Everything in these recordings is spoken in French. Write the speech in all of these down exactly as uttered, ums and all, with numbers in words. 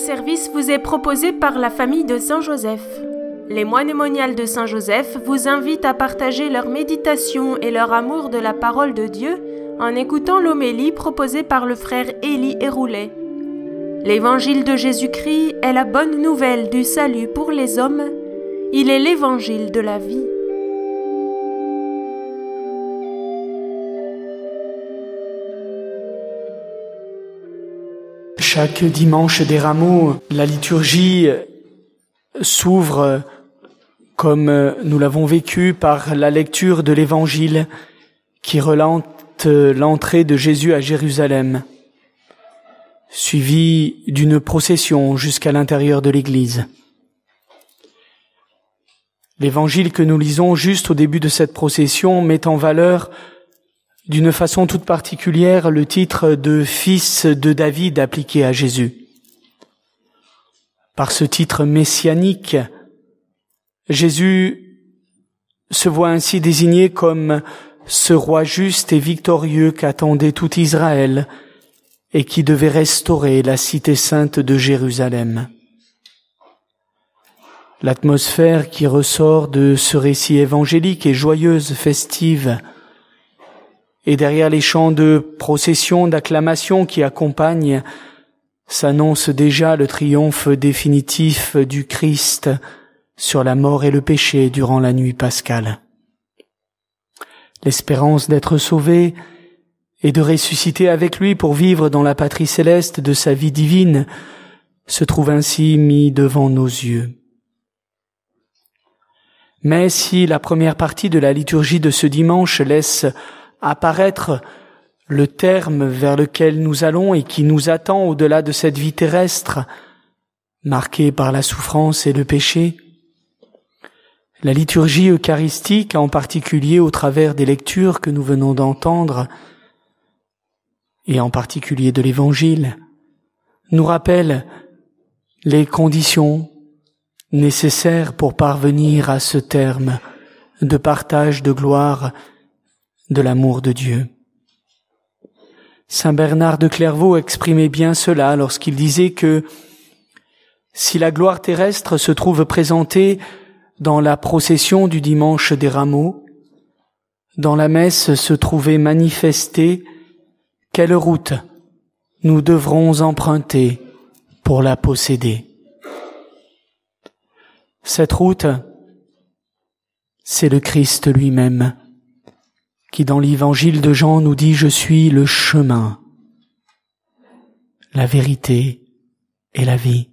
service vous est proposé par la famille de Saint-Joseph. Les moines et moniales de Saint-Joseph vous invitent à partager leur méditation et leur amour de la parole de Dieu en écoutant l'homélie proposée par le frère Élie Héroulet. L'évangile de Jésus-Christ est la bonne nouvelle du salut pour les hommes. Il est l'évangile de la vie. Chaque dimanche des Rameaux, la liturgie s'ouvre, comme nous l'avons vécu, par la lecture de l'Évangile qui relate l'entrée de Jésus à Jérusalem, suivie d'une procession jusqu'à l'intérieur de l'Église. L'Évangile que nous lisons juste au début de cette procession met en valeur d'une façon toute particulière le titre de fils de David appliqué à Jésus. Par ce titre messianique, Jésus se voit ainsi désigné comme ce roi juste et victorieux qu'attendait tout Israël et qui devait restaurer la cité sainte de Jérusalem. L'atmosphère qui ressort de ce récit évangélique est joyeuse, festive. Et derrière les chants de procession, d'acclamation qui accompagnent, s'annonce déjà le triomphe définitif du Christ sur la mort et le péché durant la nuit pascale. L'espérance d'être sauvé et de ressusciter avec lui pour vivre dans la patrie céleste de sa vie divine se trouve ainsi mis devant nos yeux. Mais si la première partie de la liturgie de ce dimanche laisse apparaître le terme vers lequel nous allons et qui nous attend au-delà de cette vie terrestre, marquée par la souffrance et le péché, la liturgie eucharistique, en particulier au travers des lectures que nous venons d'entendre, et en particulier de l'Évangile, nous rappelle les conditions nécessaires pour parvenir à ce terme de partage de gloire de l'amour de Dieu. Saint Bernard de Clairvaux exprimait bien cela lorsqu'il disait que si la gloire terrestre se trouve présentée dans la procession du dimanche des Rameaux, dans la messe se trouvait manifestée, quelle route nous devrons emprunter pour la posséder? Cette route, c'est le Christ lui-même, qui dans l'évangile de Jean nous dit « Je suis le chemin, la vérité et la vie.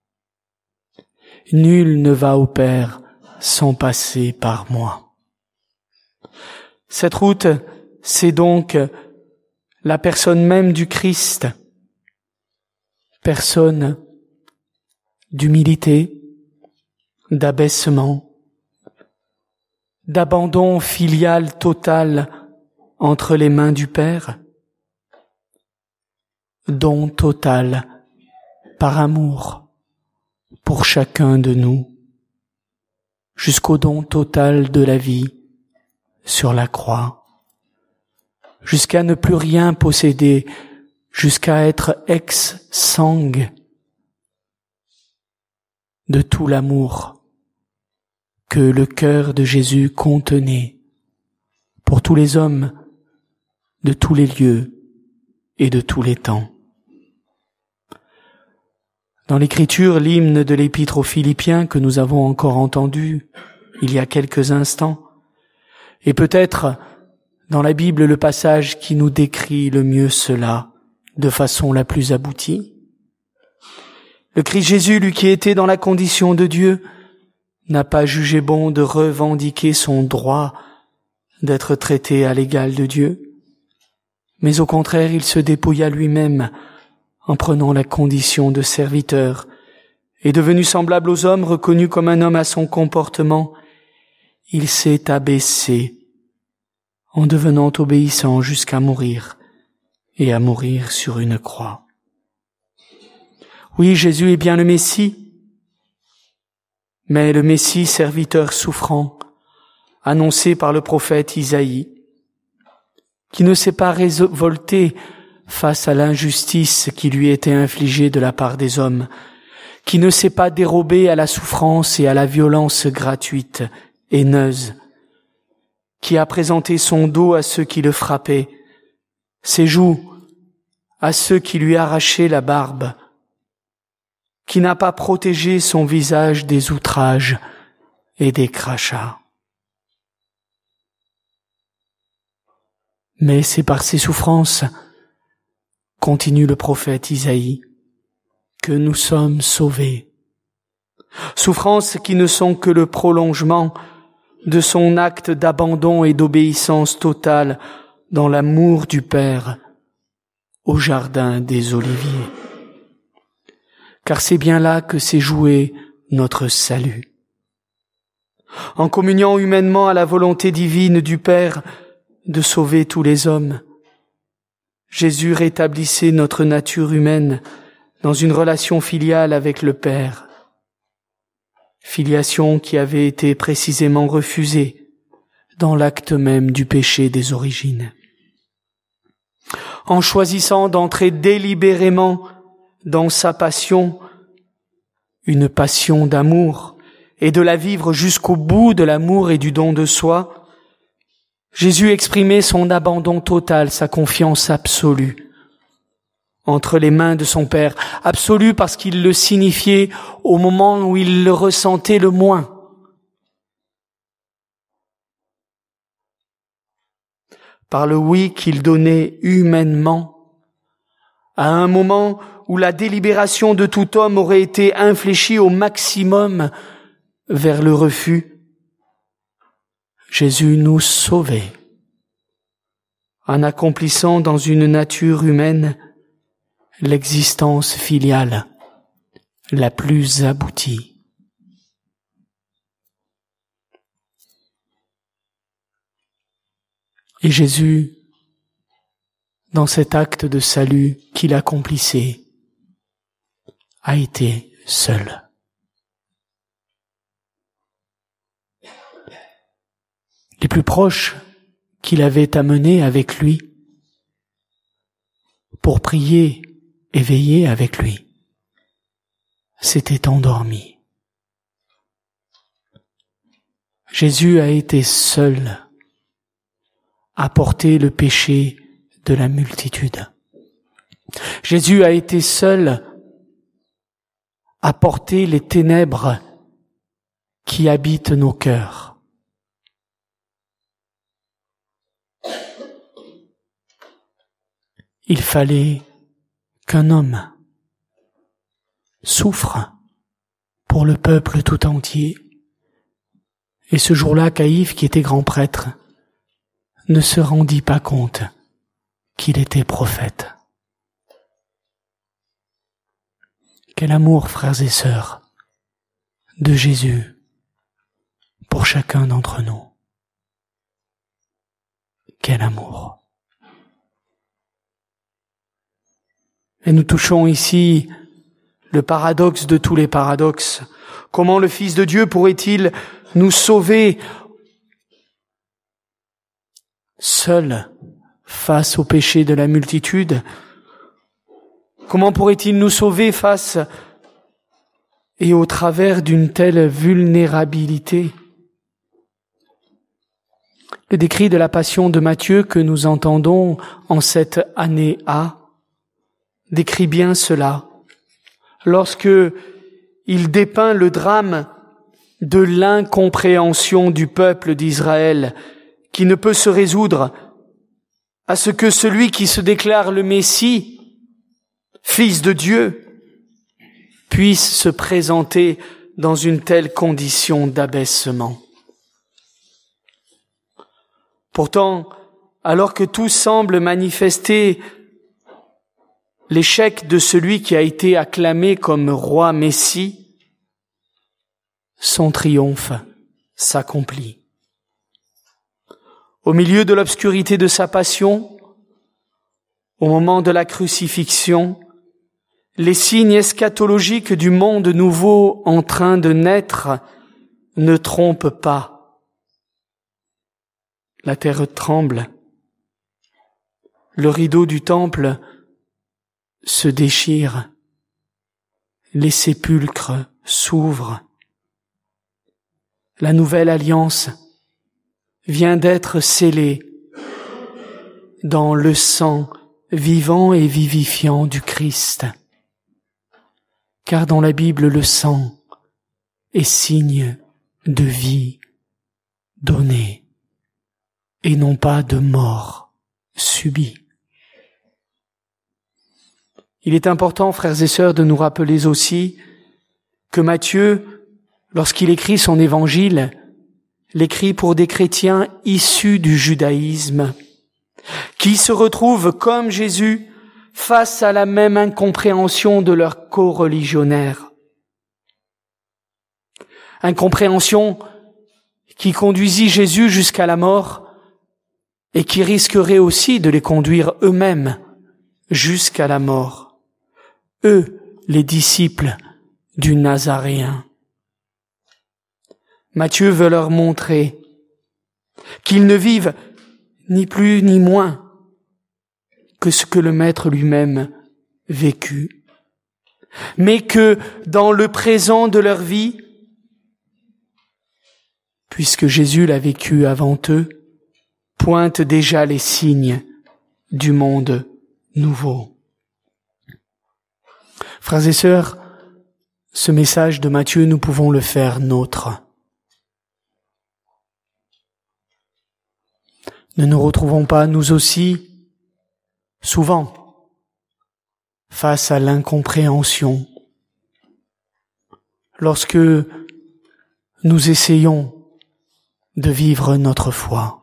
Nul ne va au Père sans passer par moi. » Cette route, c'est donc la personne même du Christ, personne d'humilité, d'abaissement, d'abandon filial total entre les mains du Père, don total par amour pour chacun de nous, jusqu'au don total de la vie sur la croix, jusqu'à ne plus rien posséder, jusqu'à être ex-sangue de tout l'amour que le cœur de Jésus contenait pour tous les hommes de tous les lieux et de tous les temps. Dans l'Écriture, l'hymne de l'Épître aux Philippiens que nous avons encore entendu il y a quelques instants, et peut-être dans la Bible le passage qui nous décrit le mieux cela de façon la plus aboutie. Le Christ Jésus, lui qui était dans la condition de Dieu, n'a pas jugé bon de revendiquer son droit d'être traité à l'égal de Dieu, mais au contraire, il se dépouilla lui-même en prenant la condition de serviteur et devenu semblable aux hommes, reconnu comme un homme à son comportement, il s'est abaissé en devenant obéissant jusqu'à mourir et à mourir sur une croix. Oui, Jésus est bien le Messie, mais le Messie serviteur souffrant, annoncé par le prophète Isaïe, qui ne s'est pas révolté face à l'injustice qui lui était infligée de la part des hommes, qui ne s'est pas dérobé à la souffrance et à la violence gratuite, haineuse, qui a présenté son dos à ceux qui le frappaient, ses joues à ceux qui lui arrachaient la barbe, qui n'a pas protégé son visage des outrages et des crachats. Mais c'est par ses souffrances, continue le prophète Isaïe, que nous sommes sauvés. Souffrances qui ne sont que le prolongement de son acte d'abandon et d'obéissance totale dans l'amour du Père au jardin des Oliviers. Car c'est bien là que s'est joué notre salut. En communiant humainement à la volonté divine du Père de sauver tous les hommes, Jésus rétablissait notre nature humaine dans une relation filiale avec le Père. Filiation qui avait été précisément refusée dans l'acte même du péché des origines. En choisissant d'entrer délibérément dans sa passion, une passion d'amour, et de la vivre jusqu'au bout de l'amour et du don de soi, Jésus exprimait son abandon total, sa confiance absolue entre les mains de son Père, absolue parce qu'il le signifiait au moment où il le ressentait le moins. Par le oui qu'il donnait humainement, à un moment où la délibération de tout homme aurait été infléchie au maximum vers le refus, Jésus nous sauvait en accomplissant dans une nature humaine l'existence filiale la plus aboutie. Et Jésus, dans cet acte de salut qu'il accomplissait, a été seul. Les plus proches qu'il avait amenés avec lui pour prier et veiller avec lui s'étaient endormis. Jésus a été seul à porter le péché de la multitude. Jésus a été seul à porter les ténèbres qui habitent nos cœurs. Il fallait qu'un homme souffre pour le peuple tout entier. Et ce jour-là, Caïphe, qui était grand prêtre, ne se rendit pas compte qu'il était prophète. Quel amour, frères et sœurs, de Jésus pour chacun d'entre nous. Quel amour. Et nous touchons ici le paradoxe de tous les paradoxes. Comment le Fils de Dieu pourrait-il nous sauver seul face au péché de la multitude? Comment pourrait-il nous sauver face et au travers d'une telle vulnérabilité? Le décrit de la passion de Matthieu que nous entendons en cette année A décrit bien cela, lorsque il dépeint le drame de l'incompréhension du peuple d'Israël, qui ne peut se résoudre à ce que celui qui se déclare le Messie, Fils de Dieu, puisse se présenter dans une telle condition d'abaissement. Pourtant, alors que tout semble manifester l'échec de celui qui a été acclamé comme roi Messie, son triomphe s'accomplit. Au milieu de l'obscurité de sa passion, au moment de la crucifixion, les signes eschatologiques du monde nouveau en train de naître ne trompent pas. La terre tremble. Le rideau du temple se déchire les sépulcres s'ouvrent. La nouvelle alliance vient d'être scellée dans le sang vivant et vivifiant du Christ. Car dans la Bible, le sang est signe de vie donnée et non pas de mort subie. Il est important, frères et sœurs, de nous rappeler aussi que Matthieu, lorsqu'il écrit son évangile, l'écrit pour des chrétiens issus du judaïsme, qui se retrouvent, comme Jésus, face à la même incompréhension de leurs co-religionnaires. Incompréhension qui conduisit Jésus jusqu'à la mort et qui risquerait aussi de les conduire eux-mêmes jusqu'à la mort. Eux, les disciples du Nazaréen. Matthieu veut leur montrer qu'ils ne vivent ni plus ni moins que ce que le Maître lui-même vécut, mais que dans le présent de leur vie, puisque Jésus l'a vécu avant eux, pointent déjà les signes du monde nouveau. Frères et sœurs, ce message de Matthieu, nous pouvons le faire nôtre. Ne nous retrouvons pas, nous aussi, souvent, face à l'incompréhension, lorsque nous essayons de vivre notre foi.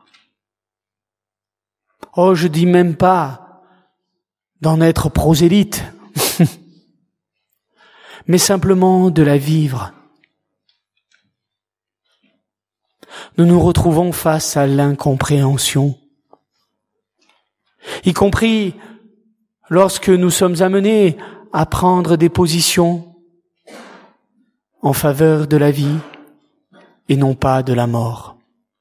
Oh, je dis même pas d'en être prosélyte, mais simplement de la vivre. Nous nous retrouvons face à l'incompréhension, y compris lorsque nous sommes amenés à prendre des positions en faveur de la vie et non pas de la mort.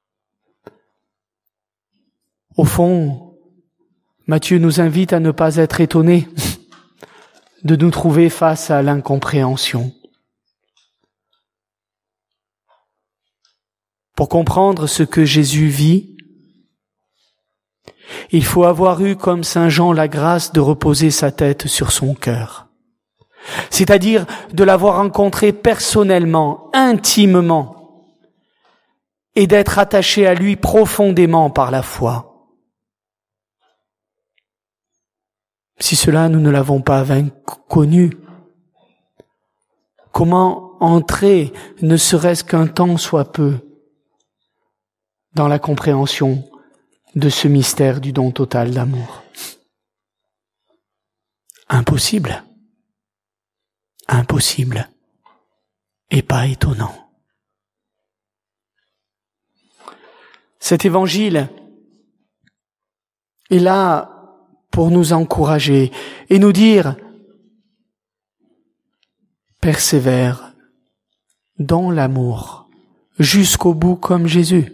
Au fond, Matthieu nous invite à ne pas être étonnés de nous trouver face à l'incompréhension. Pour comprendre ce que Jésus vit, il faut avoir eu comme Saint Jean la grâce de reposer sa tête sur son cœur, c'est-à-dire de l'avoir rencontré personnellement, intimement, et d'être attaché à lui profondément par la foi. Si cela, nous ne l'avons pas connu, comment entrer, ne serait-ce qu'un temps soit peu, dans la compréhension de ce mystère du don total d'amour? Impossible. Impossible. Et pas étonnant. Cet évangile est là pour nous encourager et nous dire « Persévère dans l'amour jusqu'au bout comme Jésus.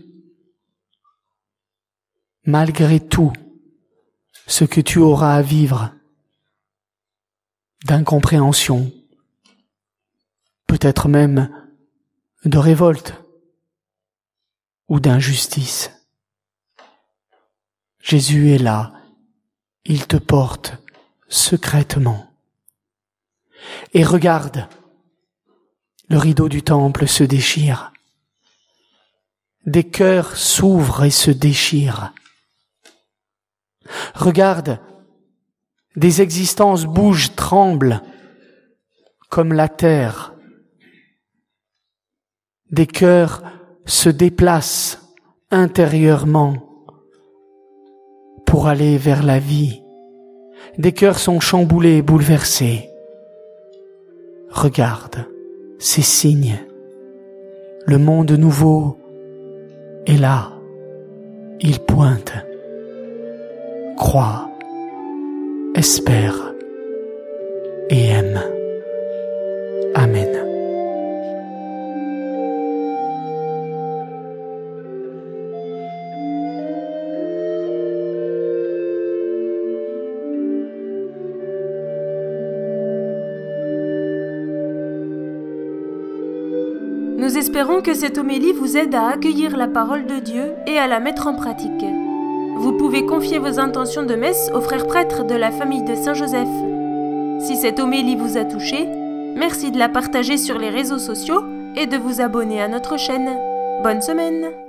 Malgré tout ce que tu auras à vivre d'incompréhension, peut-être même de révolte ou d'injustice. Jésus est là, il te porte secrètement. Et regarde, le rideau du temple se déchire. Des cœurs s'ouvrent et se déchirent. Regarde, des existences bougent, tremblent, comme la terre. Des cœurs se déplacent intérieurement pour aller vers la vie. Des cœurs sont chamboulés, bouleversés. Regarde ces signes. Le monde nouveau est là. Il pointe. Crois, espère et aime. Amen. Nous espérons que cette homélie vous aide à accueillir la parole de Dieu et à la mettre en pratique. Vous pouvez confier vos intentions de messe aux frères prêtres de la famille de Saint-Joseph. Si cette homélie vous a touché, merci de la partager sur les réseaux sociaux et de vous abonner à notre chaîne. Bonne semaine!